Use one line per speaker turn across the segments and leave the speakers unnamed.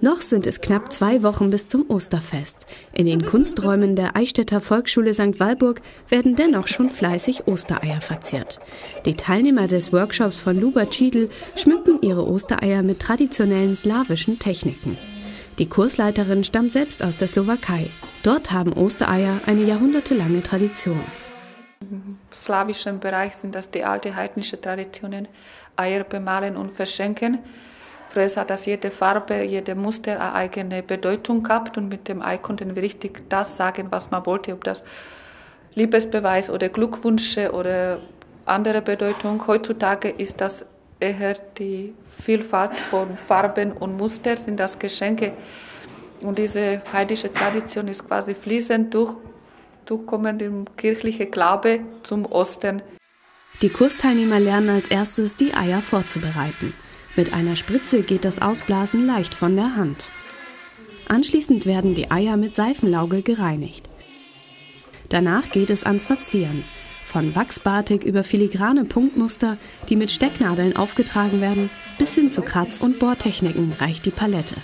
Noch sind es knapp 2 Wochen bis zum Osterfest. In den Kunsträumen der Eichstätter Volksschule St. Walburg werden dennoch schon fleißig Ostereier verzehrt. Die Teilnehmer des Workshops von Luba Cidl schmücken ihre Ostereier mit traditionellen slawischen Techniken. Die Kursleiterin stammt selbst aus der Slowakei. Dort haben Ostereier eine jahrhundertelange Tradition.
Im slawischen Bereich sind das die alte heidnische Traditionen, Eier bemalen und verschenken. Früher hat das jede Farbe, jede Muster eine eigene Bedeutung gehabt und mit dem Ei konnten wir richtig das sagen, was man wollte, ob das Liebesbeweis oder Glückwünsche oder andere Bedeutung. Heutzutage ist das eher die Vielfalt von Farben und Muster, sind das Geschenke. Und diese heidnische Tradition ist quasi fließend durchkommen im kirchlichen Glaube zum Osten.
Die Kursteilnehmer lernen als erstes, die Eier vorzubereiten. Mit einer Spritze geht das Ausblasen leicht von der Hand. Anschließend werden die Eier mit Seifenlauge gereinigt. Danach geht es ans Verzieren. Von Wachsbatik über filigrane Punktmuster, die mit Stecknadeln aufgetragen werden, bis hin zu Kratz- und Bohrtechniken reicht die Palette.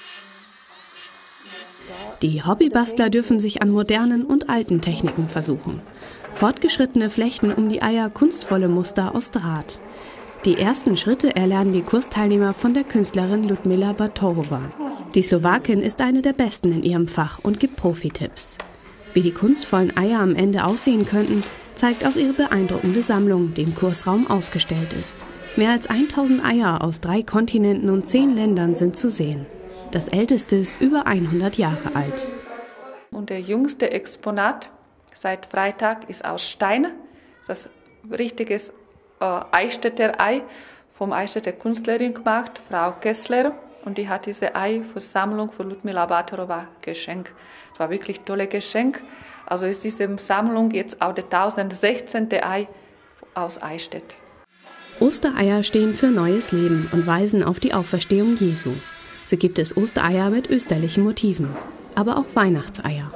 Die Hobbybastler dürfen sich an modernen und alten Techniken versuchen. Fortgeschrittene flechten um die Eier kunstvolle Muster aus Draht. Die ersten Schritte erlernen die Kursteilnehmer von der Künstlerin Ludmila Batorová. Die Slowakin ist eine der Besten in ihrem Fach und gibt Profi-Tipps. Wie die kunstvollen Eier am Ende aussehen könnten, zeigt auch ihre beeindruckende Sammlung, die im Kursraum ausgestellt ist. Mehr als 1000 Eier aus 3 Kontinenten und 10 Ländern sind zu sehen. Das älteste ist über 100 Jahre alt.
Und der jüngste Exponat seit Freitag ist aus Stein. Das richtiges Eichstätter Ei vom Eichstätter Künstlerin gemacht, Frau Kessler. Und die hat diese Ei für Sammlung für Ludmila Batorová geschenkt. Das war wirklich ein tolles Geschenk. Also ist diese Sammlung jetzt auch der 1016. Ei aus Eichstätt.
Ostereier stehen für neues Leben und weisen auf die Auferstehung Jesu. So gibt es Ostereier mit österlichen Motiven, aber auch Weihnachtseier.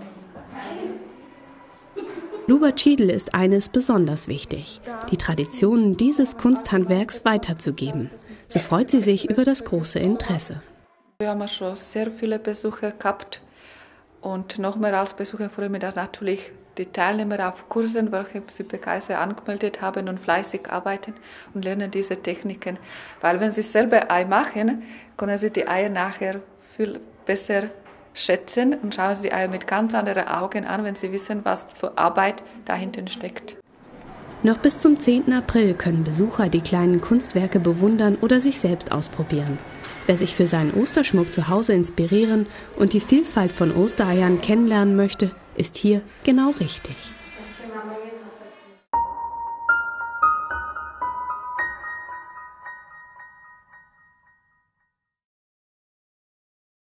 Luba Cidl ist eines besonders wichtig: die Traditionen dieses Kunsthandwerks weiterzugeben. So freut sie sich über das große Interesse.
Wir haben schon sehr viele Besucher gehabt und noch mehr als Besucher freuen mich natürlich die Teilnehmer auf Kursen, welche sie begeistert angemeldet haben und fleißig arbeiten und lernen diese Techniken. Weil wenn sie selber Ei machen, können sie die Eier nachher viel besser schätzen und schauen sie die Eier mit ganz anderen Augen an, wenn sie wissen, was für Arbeit dahinter steckt.
Noch bis zum 10. April können Besucher die kleinen Kunstwerke bewundern oder sich selbst ausprobieren. Wer sich für seinen Osterschmuck zu Hause inspirieren und die Vielfalt von Ostereiern kennenlernen möchte, ist hier genau richtig.